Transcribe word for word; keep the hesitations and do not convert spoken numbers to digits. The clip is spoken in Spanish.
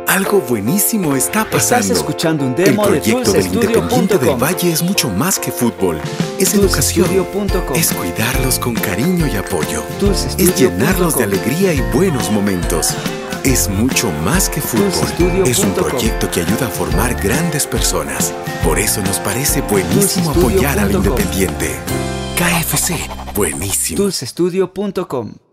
Algo buenísimo está pasando. Estás escuchando un demo El de proyecto del dulcestudio punto Independiente del com. Valle es mucho más que fútbol. Es educación. dulcestudio punto com. Es cuidarlos con cariño y apoyo. dulcestudio Es llenarlos de punto com. alegría y buenos momentos. Es mucho más que fútbol. dulcestudio Es un punto com. proyecto que ayuda a formar grandes personas. Por eso nos parece buenísimo dulcestudio apoyar al punto com. Independiente. K F C, buenísimo. dulcestudio punto com.